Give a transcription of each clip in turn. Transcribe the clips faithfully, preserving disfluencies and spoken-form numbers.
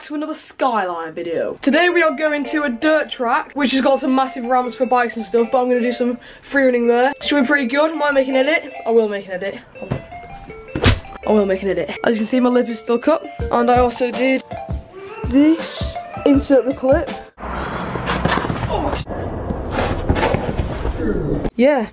to another Skyline video. Today we are going to a dirt track, which has got some massive ramps for bikes and stuff, but I'm going to do some free running there. Should be pretty good. I might make an edit. I will make an edit. I will make an edit. As you can see, my lip is still cut. And I also did this. Insert the clip. Oh. Yeah.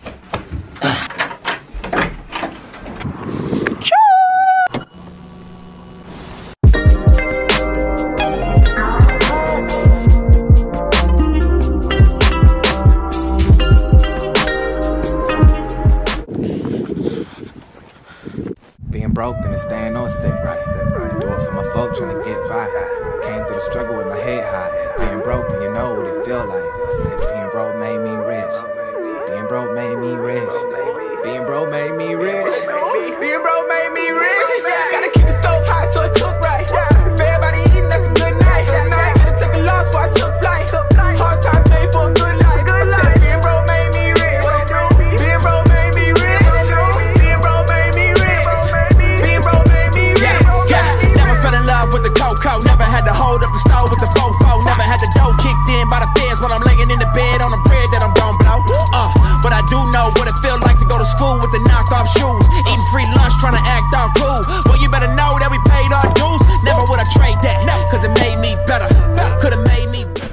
Being broke and staying on sick, right? Do it for my folks trying to get by. Came through the struggle with my head high. Being broke and you know what it feel like. I said being broke made me rich. Being broke made me rich. Being broke made me rich. Being broke made me rich. Gotta keep the stove hot so it cook right. If everybody eating, that's a good night. Gotta take a loss so I took flight. Hard times made for a good life. I said being broke made me rich. Being broke made me rich. Being broke made me rich. Being broke made me rich. Yeah, yeah. Never fell in love with the cocoa. Never had to hold up the stove with the fofo. Never had the dough kicked in by the feds when I'm laying in the bed on the bread that I'm gon' blow. Uh, but I do know what it feels like to go to school with the knockoff shoes. Eating free lunch, trying to act all cool. Well, you better know that we paid our dues. Never would I trade that, cause it made me better. Could've made me better.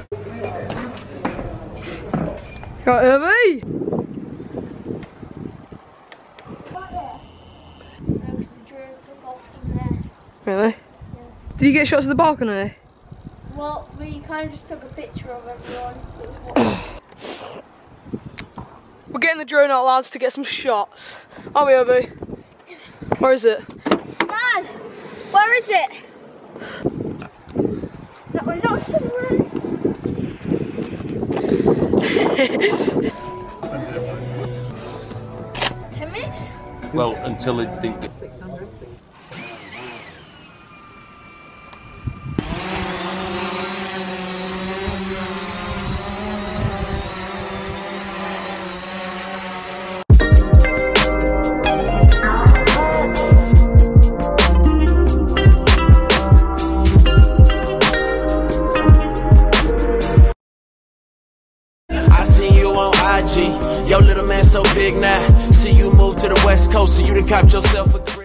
Got heavy. Really? Yeah. Did you get shots of the balcony? Well, we kind of just took a picture of everyone. We're getting the drone out, lads, to get some shots. Are we, Obi? Where is it? Dad! Where is it? That was not somewhere. Ten minutes? Well, until it thinks. I seen you on I G, your little man so big now. See you move to the west coast, so you done copped yourself a crib.